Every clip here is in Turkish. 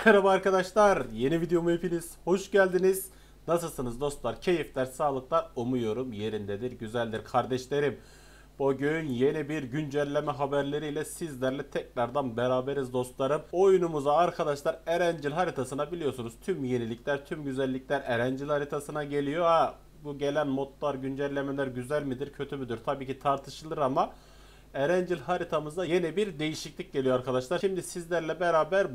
Merhaba arkadaşlar, yeni videoma hepiniz hoş geldiniz. Nasılsınız dostlar? Keyifler, sağlıklar umuyorum yerindedir, güzeldir kardeşlerim. Bugün yeni bir güncelleme haberleriyle sizlerle tekrardan beraberiz dostlarım. Oyunumuza arkadaşlar Erencil haritasına biliyorsunuz tüm yenilikler, tüm güzellikler Erencil haritasına geliyor. Bu gelen modlar, güncellemeler güzel midir, kötü müdür? Tabii ki tartışılır ama Erencil haritamızda yeni bir değişiklik geliyor arkadaşlar. Şimdi sizlerle beraber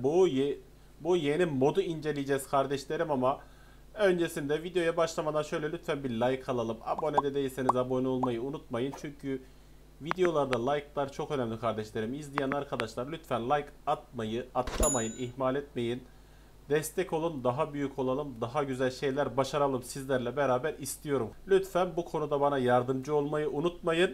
bu yeni modu inceleyeceğiz kardeşlerim ama öncesinde videoya başlamadan şöyle lütfen bir like alalım. Abone de değilseniz abone olmayı unutmayın. Çünkü videolarda like'lar çok önemli kardeşlerim. İzleyen arkadaşlar lütfen like atmayı atlamayın, ihmal etmeyin. Destek olun, daha büyük olalım, daha güzel şeyler başaralım sizlerle beraber istiyorum. Lütfen bu konuda bana yardımcı olmayı unutmayın.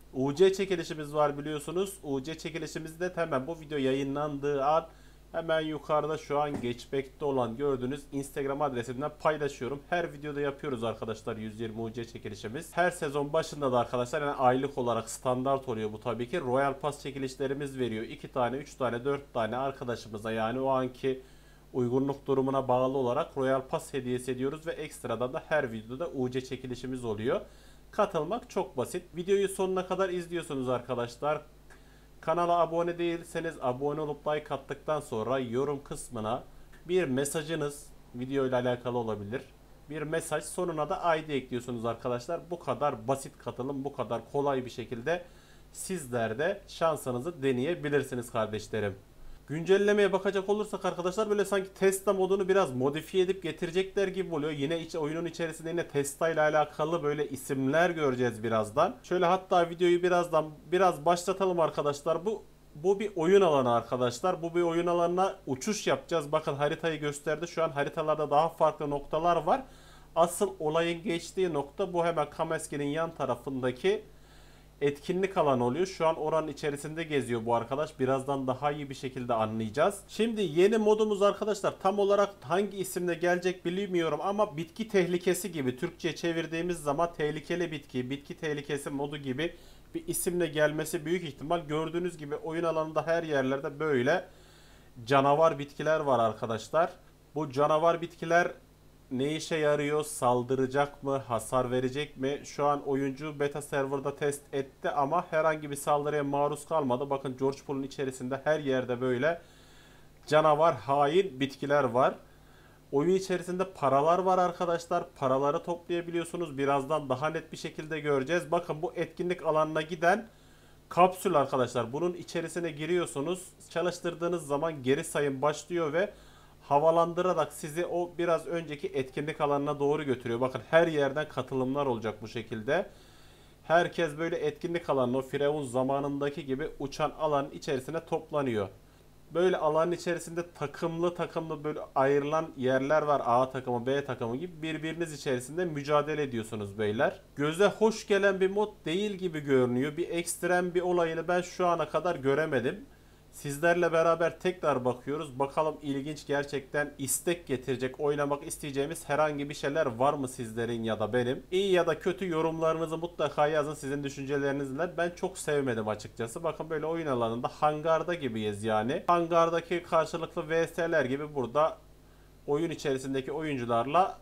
UC çekilişimiz var biliyorsunuz. UC çekilişimizde hemen bu video yayınlandığı an hemen yukarıda şu an geçmekte olan gördüğünüz Instagram adresinden paylaşıyorum. Her videoda yapıyoruz arkadaşlar 120 UC çekilişimiz. Her sezon başında da arkadaşlar yani aylık olarak standart oluyor bu tabii ki. Royal Pass çekilişlerimiz veriyor. 2 tane, 3 tane, 4 tane arkadaşımıza yani o anki uygunluk durumuna bağlı olarak Royal Pass hediyesi ediyoruz ve ekstradan da her videoda UC çekilişimiz oluyor. Katılmak çok basit. Videoyu sonuna kadar izliyorsunuz arkadaşlar. Kanala abone değilseniz abone olup like attıktan sonra yorum kısmına bir mesajınız video ile alakalı olabilir. Bir mesaj sonuna da ID ekliyorsunuz arkadaşlar. Bu kadar basit katılım, bu kadar kolay bir şekilde sizler de şansınızı deneyebilirsiniz kardeşlerim. Güncellemeye bakacak olursak arkadaşlar böyle sanki Testa modunu biraz modifiye edip getirecekler gibi oluyor. Yine oyunun içerisinde yine Testa ile alakalı böyle isimler göreceğiz birazdan. Şöyle hatta videoyu biraz başlatalım arkadaşlar. Bu bir oyun alanı arkadaşlar. Bu bir oyun alanına uçuş yapacağız. Bakın haritayı gösterdi. Şu an haritalarda daha farklı noktalar var. Asıl olayın geçtiği nokta bu, hemen Kameskin'in yan tarafındaki etkinlik alanı oluyor. Şu an oranın içerisinde geziyor bu arkadaş. Birazdan daha iyi bir şekilde anlayacağız. Şimdi yeni modumuz arkadaşlar tam olarak hangi isimle gelecek bilmiyorum ama bitki tehlikesi gibi Türkçe'ye çevirdiğimiz zaman tehlikeli bitki, bitki tehlikesi modu gibi bir isimle gelmesi büyük ihtimal. Gördüğünüz gibi oyun alanında her yerlerde böyle canavar bitkiler var arkadaşlar. Bu canavar bitkiler ne işe yarıyor? Saldıracak mı? Hasar verecek mi? Şu an oyuncu beta serverda test etti ama herhangi bir saldırıya maruz kalmadı. Bakın George Pool'un içerisinde her yerde böyle canavar, hain bitkiler var. Oyun içerisinde paralar var arkadaşlar. Paraları toplayabiliyorsunuz. Birazdan daha net bir şekilde göreceğiz. Bakın bu etkinlik alanına giden kapsül arkadaşlar. Bunun içerisine giriyorsunuz. Çalıştırdığınız zaman geri sayım başlıyor ve havalandırarak sizi o biraz önceki etkinlik alanına doğru götürüyor. Bakın her yerden katılımlar olacak bu şekilde. Herkes böyle etkinlik alanına, o Firavun zamanındaki gibi uçan alanın içerisine toplanıyor. Böyle alanın içerisinde takımlı takımlı böyle ayrılan yerler var. A takımı, B takımı gibi birbiriniz içerisinde mücadele ediyorsunuz beyler. Göze hoş gelen bir mod değil gibi görünüyor. Bir ekstrem bir olayını ben şu ana kadar göremedim. Sizlerle beraber tekrar bakıyoruz. Bakalım ilginç, gerçekten istek getirecek, oynamak isteyeceğimiz herhangi bir şeyler var mı sizlerin ya da benim? İyi ya da kötü yorumlarınızı mutlaka yazın, sizin düşüncelerinizle. Ben çok sevmedim açıkçası. Bakın böyle oyun alanında hangarda gibiyiz yani. Hangardaki karşılıklı vs'ler gibi burada oyun içerisindeki oyuncularla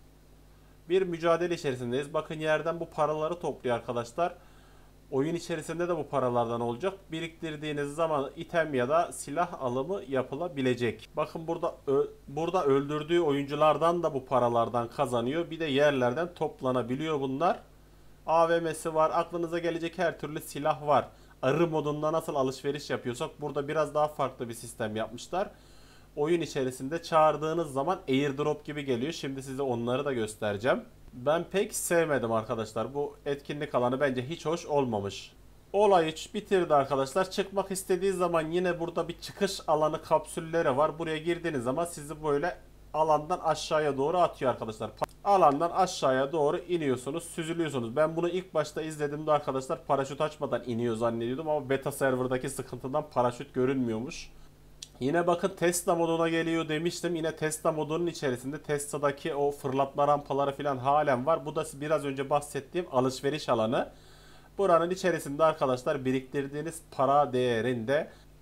bir mücadele içerisindeyiz. Bakın yerden bu paraları topluyor arkadaşlar. Oyun içerisinde de bu paralardan olacak. Biriktirdiğiniz zaman item ya da silah alımı yapılabilecek. Bakın burada öldürdüğü oyunculardan da bu paralardan kazanıyor. Bir de yerlerden toplanabiliyor bunlar. AVM'si var. Aklınıza gelecek her türlü silah var. Arı modunda nasıl alışveriş yapıyorsak burada biraz daha farklı bir sistem yapmışlar. Oyun içerisinde çağırdığınız zaman airdrop gibi geliyor. Şimdi size onları da göstereceğim. Ben pek sevmedim arkadaşlar. Bu etkinlik alanı bence hiç hoş olmamış. Olayı bitirdi arkadaşlar. Çıkmak istediği zaman yine burada bir çıkış alanı kapsülleri var. Buraya girdiğiniz zaman sizi böyle alandan aşağıya doğru atıyor arkadaşlar. Alandan aşağıya doğru iniyorsunuz, süzülüyorsunuz. Ben bunu ilk başta izlediğimde arkadaşlar paraşüt açmadan iniyor zannediyordum ama beta serverdaki sıkıntıdan paraşüt görünmüyormuş. Yine bakın Tesla moduna geliyor demiştim. Yine Tesla modunun içerisinde Tesla'daki o fırlatma rampaları falan halen var. Bu da biraz önce bahsettiğim alışveriş alanı. Buranın içerisinde arkadaşlar biriktirdiğiniz para değerinde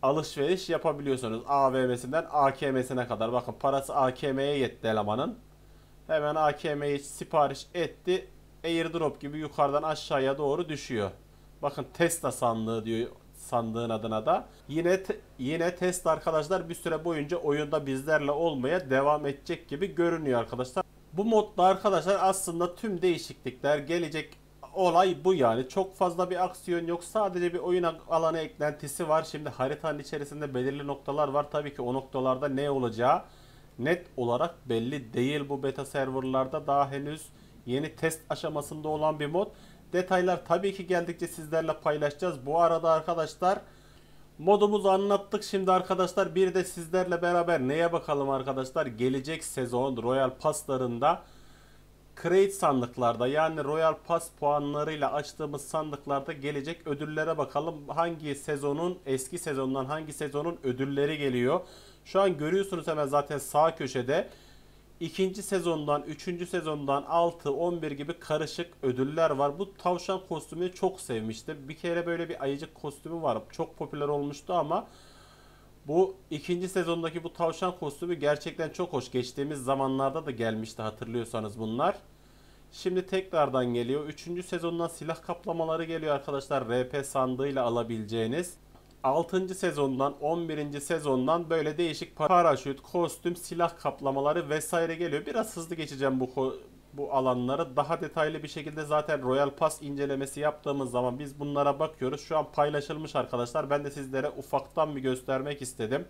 alışveriş yapabiliyorsunuz. AVM'sinden AKM'sine kadar. Bakın parası AKM'ye yetti elemanın. Hemen AKM'yi sipariş etti. Airdrop gibi yukarıdan aşağıya doğru düşüyor. Bakın Tesla sandığı diyor sandığın adına da. Yine Tesla arkadaşlar bir süre boyunca oyunda bizlerle olmaya devam edecek gibi görünüyor arkadaşlar. Bu modda arkadaşlar aslında tüm değişiklikler gelecek, olay bu yani. Çok fazla bir aksiyon yok. Sadece bir oyun alanı eklentisi var. Şimdi haritanın içerisinde belirli noktalar var. Tabii ki o noktalarda ne olacağı net olarak belli değil. Bu beta serverlarda daha henüz yeni test aşamasında olan bir mod. Detaylar tabii ki geldikçe sizlerle paylaşacağız. Bu arada arkadaşlar modumuzu anlattık. Şimdi arkadaşlar bir de sizlerle beraber neye bakalım arkadaşlar? Gelecek sezon Royal Pass'larında Crate sandıklarda, yani Royal Pass puanlarıyla açtığımız sandıklarda gelecek ödüllere bakalım. Hangi sezonun, eski sezondan hangi sezonun ödülleri geliyor? Şu an görüyorsunuz hemen zaten sağ köşede. İkinci sezondan, üçüncü sezondan 6, 11 gibi karışık ödüller var. Bu tavşan kostümünü çok sevmiştim. Bir kere böyle bir ayıcık kostümü var. Çok popüler olmuştu ama bu ikinci sezondaki bu tavşan kostümü gerçekten çok hoş. Geçtiğimiz zamanlarda da gelmişti hatırlıyorsanız bunlar. Şimdi tekrardan geliyor. Üçüncü sezondan silah kaplamaları geliyor arkadaşlar. RP sandığıyla alabileceğiniz. 6. sezondan 11. sezondan böyle değişik paraşüt, kostüm, silah kaplamaları vesaire geliyor. Biraz hızlı geçeceğim bu alanları. Daha detaylı bir şekilde zaten Royal Pass incelemesi yaptığımız zaman biz bunlara bakıyoruz. Şu an paylaşılmış arkadaşlar. Ben de sizlere ufaktan bir göstermek istedim.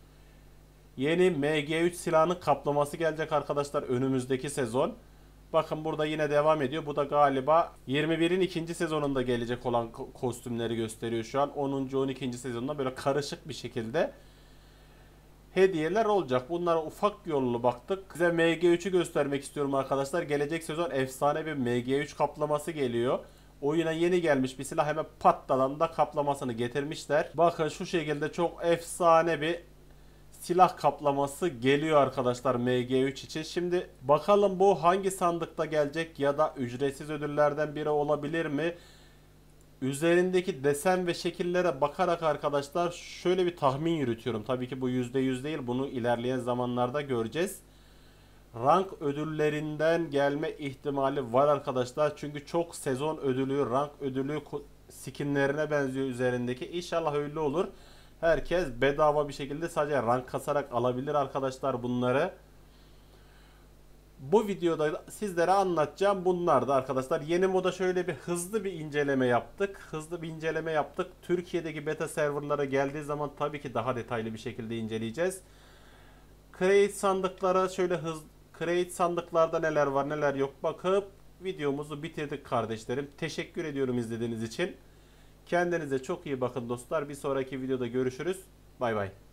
Yeni MG3 silahının kaplaması gelecek arkadaşlar önümüzdeki sezon. Bakın burada yine devam ediyor. Bu da galiba 21'in ikinci sezonunda gelecek olan kostümleri gösteriyor şu an. 10. 12. sezonda böyle karışık bir şekilde hediyeler olacak. Bunlara ufak yollu baktık. Size MG3'ü göstermek istiyorum arkadaşlar. Gelecek sezon efsane bir MG3 kaplaması geliyor. Oyuna yeni gelmiş bir silah, hemen patladan da kaplamasını getirmişler. Bakın şu şekilde çok efsane bir silah kaplaması geliyor arkadaşlar MG3 için. Şimdi bakalım bu hangi sandıkta gelecek ya da ücretsiz ödüllerden biri olabilir mi? Üzerindeki desen ve şekillere bakarak arkadaşlar şöyle bir tahmin yürütüyorum. Tabii ki bu %100 değil. Bunu ilerleyen zamanlarda göreceğiz. Rank ödüllerinden gelme ihtimali var arkadaşlar. Çünkü çok sezon ödülü, rank ödülü skinlerine benziyor üzerindeki. İnşallah öyle olur. Herkes bedava bir şekilde sadece rank kasarak alabilir arkadaşlar bunları. Bu videoda sizlere anlatacağım bunlar da arkadaşlar. Yeni moda şöyle bir hızlı bir inceleme yaptık. Türkiye'deki beta serverlara geldiği zaman tabii ki daha detaylı bir şekilde inceleyeceğiz. Crate sandıklarda neler var neler yok bakıp videomuzu bitirdik kardeşlerim. Teşekkür ediyorum izlediğiniz için. Kendinize çok iyi bakın dostlar. Bir sonraki videoda görüşürüz. Bay bay.